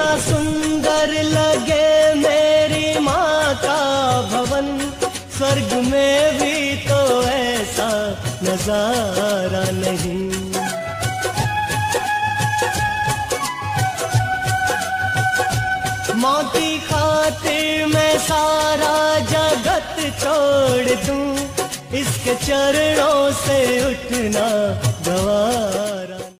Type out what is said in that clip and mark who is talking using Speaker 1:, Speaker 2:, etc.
Speaker 1: कितना सुंदर लगे मेरी माँ का भवन, स्वर्ग में भी तो ऐसा नजारा नहीं। माँ की खातिर मैं सारा जगत छोड़ दूं, इसके चरणों से उठना गवारा।